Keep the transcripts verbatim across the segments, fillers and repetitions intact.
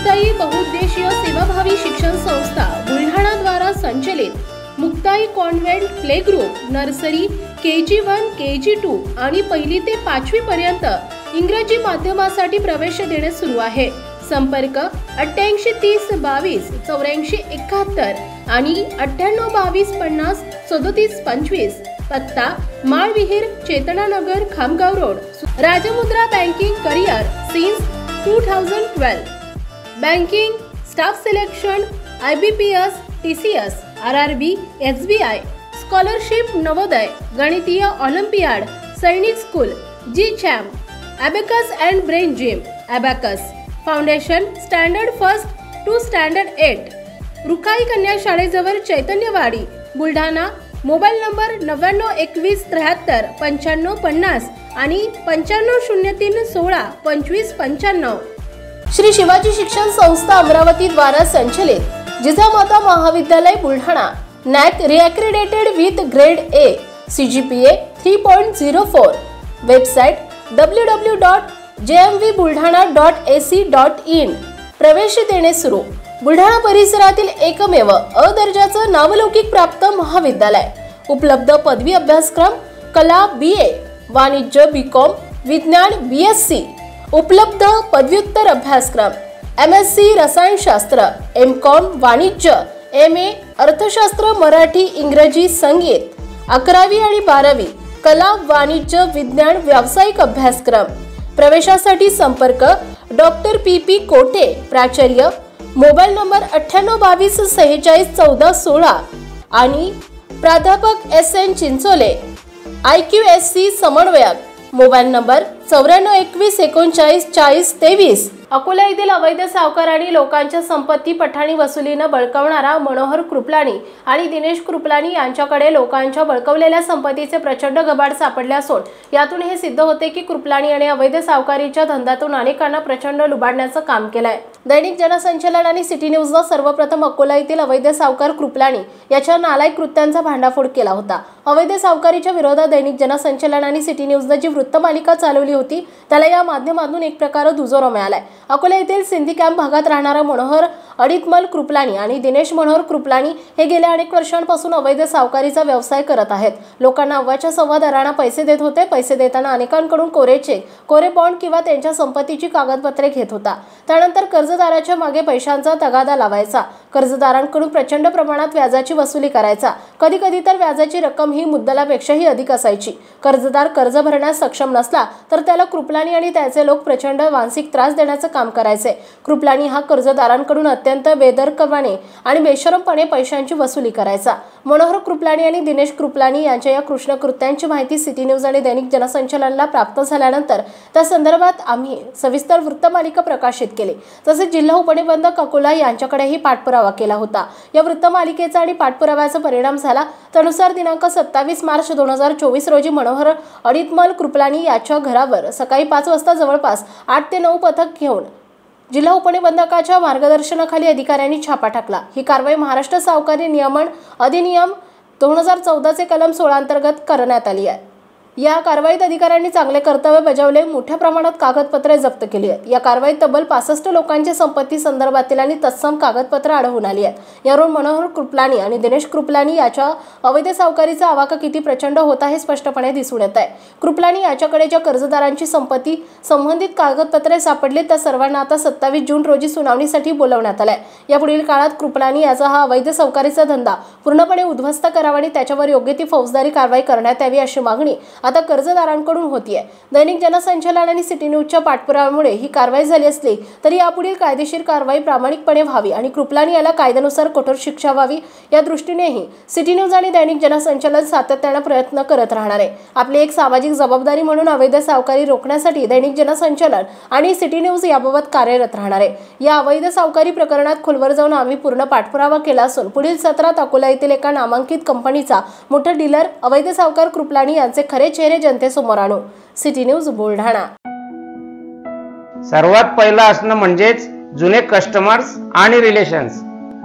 मुक्ताई बहुउद्देशीय सेवाभावी शिक्षण संस्था बुलढाणा द्वारा संचलित Muktai convent play group nursery K G one K G two आणि पहिली ते पाचवी पर्यंत इंग्रजी माध्यमासाठी प्रवेश देणे सुरू आहे। संपर्क अठ्ठ्याऐंशी तीस बावीस चौऱ्याऐंशी एकाहत्तर आणि अठ्ठ्याण्णव बावीस पन्नास सदोतीस पंचवीस। पत्ता Malvihir Chetananagar Khamgaon road. Rajmudra banking career since two thousand twelve. Banking staff selection I B P S T C S R R B S B I scholarship Navodaya गणितीय olympiad Sainik school G champ abacus and brain gym abacus foundation standard first to standard eight Rukhai कन्या शाळेजवळ Chaitanyawadi Buldhana. Mobile number नव्याण्णव एकवीस त्र्याहत्तर पंच्याण्णव पन्नास आणि पंच्याण्णव शून्य तीन सोळा पंचवीस पंच्याण्णव। श्री शिवाजी शिक्षण संस्था अमरावती द्वारा संचलित जिजामाता महाविद्यालय Buldhana NAAC reaccredited with grade A C G P A three point zero four. Website W W dot J M V Buldhana dot A C dot in. प्रवेश देणे सुरू। बुलढाणा परिसरातील एकमेव अ दर्जाचं नावलौकिक प्राप्त महाविद्यालय। उपलब्ध पदवी अभ्यासक्रम कला बी ए वाणिज्य बी कॉम विज्ञान बी एस सी। उपलब्ध पदव्युत्तर अभ्यासक्रम एम एस सी रसायनशास्त्र एम कॉम वाणिज्य एम ए अर्थशास्त्र मराठी इंग्रजी संगीत। अकरावी आणि बारावी कला वाणिज्य विज्ञान व्यावसायिक अभ्यासक्रम। प्रवेशासाठी संपर्क डॉक्टर पी पी कोटे प्राचार्य। मोबाईल नंबर अठ्ठ्याण्णव बावीस सेहेचाळीस चौदा सोळा आणि प्राध्यापक S N Chinchole I Q S C समन्वयक। मोबाईल नंबर चौऱ्याण्णव एकवीस एकोणचाळीस चाळीस तेवीस। अकोला येथील अवैध सावकार आणि लोकांच्या संपत्ती पठाणी वसुलीनं बळकावणारा मनोहर कृपलानी आणि दिनेश कृपलानी यांच्याकडे लोकांच्या बळकवलेल्या संपत्तीचे प्रचंड गबाड सापडले असून यातून हे सिद्ध होते की कृपलानी आणि अवैध सावकारीच्या धंद्यातून अनेकांना प्रचंड लुबाडण्याचं काम केलंय। दैनिक जनसंचालन आणि सिटी न्यूजनं सर्वप्रथम अकोला येथील अवैध सावकार कृपलानी याच्या नालायक कृत्यांचा भांडाफोड केला होता। अवैध सावकारीच्या विरोधात दैनिक जनसंचालन आणि सिटी न्यूजनं जी वृत्तमालिका चालवली होती त्याला या माध्यमातून एक प्रकार दुजोरा मिळालाय। अकोला येथील सिंधी कॅम्प भागात राहणारा मनोहर अडितमल कृपलानी आणि दिनेश मनोहर कृपलानी हे गेल्या अनेक वर्षांपासून अवैध सावकारीचा व्यवसाय करत आहेत। लोकांना अव्वाच्या सव्वा दराने पैसे देत होते। पैसे देताना अनेकांकडून कोरे चेक कोरे बॉन्ड किंवा त्यांच्या संपत्तीची कागदपत्रे घेत होता। त्यानंतर कर्जदाराच्या मागे पैशांचा तगादा लावायचा। कर्जदारांकडून प्रचंड प्रमाणात व्याजाची वसुली करायचा। कधी कधी तर व्याजाची रक्कम ही मुद्दलापेक्षाही अधिक असायची। कर्जदार कर्ज भरण्यास सक्षम नसला तर त्याला कृपलानी आणि त्याचे लोक प्रचंड मानसिक त्रास देण्याचं काम करायचे। कृपलानी हा कर्जदारांकडून अत्यंत बेदरकारपणे आणि बेशरमपणे पैशांची वसुली करायचा। मनोहर कृपलानी आणि दिनेश कृपलानी यांच्या या कृष्ण कृत्यांची माहिती सिटी न्यूज आणि दैनिक जनसंचालनाला प्राप्त झाल्यानंतर त्या संदर्भात आम्ही सविस्तर वृत्तमालिका प्रकाशित केली। तसेच जिल्हा उपनिबंधक अकोला यांच्याकडेही पाठपुरावा केला होता। या वृत्तमालिकेचा आणि पाठपुराव्याचा परिणाम झाला। त्यानुसार दिनांक सत्तावीस मार्च दोन हजार चोवीस रोजी मनोहर अडितमल कृपलानी याच्या घरावर सकाळी पाच वाजता जवळपास आठ ते नऊ पथक घेऊन जिल्हा उपनिबंधकाच्या मार्गदर्शनाखाली अधिकाऱ्यांनी छापा टाकला। ही कारवाई महाराष्ट्र सावकारी नियमन अधिनियम दोन हजार चौदा चे कलम सोळा अंतर्गत करण्यात आली आहे। या कारवाईत अधिकाऱ्यांनी चांगले कर्तव्य बजावले। मोठ्या प्रमाणात कागदपत्रे जप्त केली आहेत। या कारवाईत तब्बल पासष्ट लोकांच्या संपत्ती संदर्भातील आणि तत्सम कागदपत्र आढळून आली आहेत। यावरून मनोहर कृपलानी आणि दिनेश कृपलानी याच्या अवैध सावकारीचा आवाका किती प्रचंड होता हे स्पष्टपणे दिसून येत आहे। कृपलानी याच्याकडे ज्या कर्जदारांची संपत्ती संबंधित कागदपत्रे सापडली त्या सर्वांना आता सत्तावीस जून रोजी सुनावणीसाठी बोलवण्यात आले। यापुढील काळात कृपलानी याचा हा अवैध सावकारीचा धंदा पूर्णपणे उद्ध्वस्त करावा आणि त्याच्यावर योग्य ती फौजदारी कारवाई करण्यात यावी अशी मागणी आता कर्जदारांकडून होतीये। दैनिक जनसंचालन आणि सिटी न्यूजच्या पाठपुराव्यामुळे ही कारवाई झाली असली तरी यापुढील कायदेशीर कारवाई प्रामाणिकपणे व्हावी आणि कृपलानी याला कायद्यानुसार कठोर शिक्षा व्हावी या दृष्टीनेही सिटी न्यूज आणि दैनिक जनसंचालन सातत्याने प्रयत्न करत राहणार आहे। आपली एक सामाजिक जबाबदारी म्हणून अवैध सावकारी रोखण्यासाठी दैनिक जनसंचालन आणि सिटी न्यूज याबाबत कार्यरत राहणार आहे। या अवैध सावकारी प्रकरणात खोलवर जाऊन आम्ही पूर्ण पाठपुरावा केला असून पुढील सत्रात अकोला येथील एका नामांकित कंपनीचा मोठा डीलर अवैध सावकार कृपलानी यांचे खरे चेहरे जनतेसमोर आणू। City news Buldhana. सर्वात पहिला असणं म्हणजेच जुने कस्टमर्स आणि रिलेशन्स,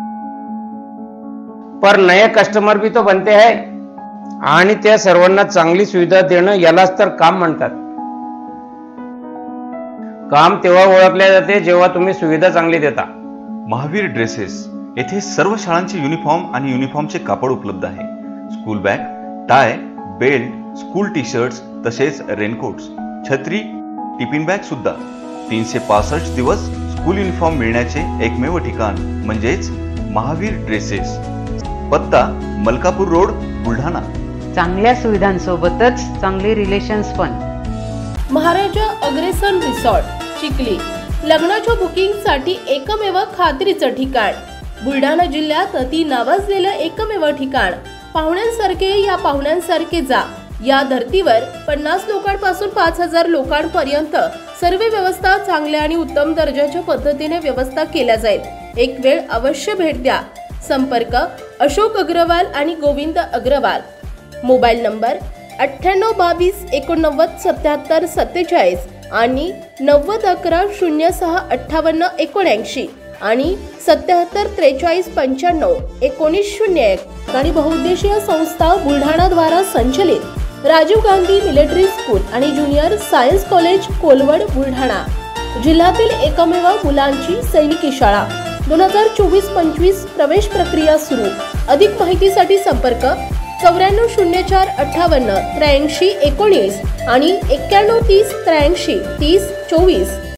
पर नए कस्टमर भी तो बनते हैं आणि त्या सर्वांना चांगली सुविधा देणं यालाच तर काम म्हणतात। काम तेव्हा ओळखले जाते जेव्हा तुम्ही सुविधा चांगली देता. महावीर ड्रेसेस येथे सर्व शाळांचे युनिफॉर्म आणि युनिफॉर्मचे कापड उपलब्ध आहे. School bag, tie, belt, school T shirts तसेच रेनकोट्स, छत्री, टिफिन बॅग सुद्धा. तीनशे पासष्ट दिवस स्कूल युनिफॉर्म मिळण्याचे एकमेव ठिकाण म्हणजेच महावीर ड्रेसेस. पत्ता मलकापूर रोड, बुलढाणा. चांगल्या सुविधांसोबतच चांगले रिलेशन्स पण. महाराजा अग्रेसन रिसॉर्ट, चिखली. लग्नाच्या बुकिंगसाठी एकमेव खात्रीचं ठिकाण. बुलढाणा जिल्ह्यात अति नावाजलेलं एकमेव ठिकाण. पाहुण्यांसारखे या पाहुण्यांसारखे जा. या धर्तीवर पन्नास लोकांपासून पाच हजार लोकांपर्यंत सर्व व्यवस्था चांगल्या आणि उत्तम दर्जाच्या पद्धतीने व्यवस्था केल्या जाईल. एक वेळ अवश्य भेट द्या. संपर्क अशोक अग्रवाल आणि गोविंद अग्रवाल. मोबाईल नंबर अठ्ठ्याण्णव बावीस एकोणनव्वद सत्याहत्तर सत्तेचाळीस आणि नव्वद अकरा शून्य सहा अठ्ठावन्न एकोणऐंशी आणि सत्याहत्तर त्रेचाळीस पंच्याण्णव एकोणीस शून्य एक. आणि बहुउद्देशीय संस्था बुलढाणा द्वारा संचलित राजीव गांधी मिलिटरी स्कूल आणि junior science college, Kolwad, Buldhana. जिल्ह्यातील एकमेव मुलांची सैनिकी शाळा. दोन हजार चोवीस पंचवीस प्रवेश प्रक्रिया सुरू. अधिक माहितीसाठी संपर्क चौऱ्याण्णव शून्य चार अठ्ठावन्न त्र्याऐंशी एकोणीस आणि एक्क्याण्णव तीस त्र्याऐंशी तीस चोवीस.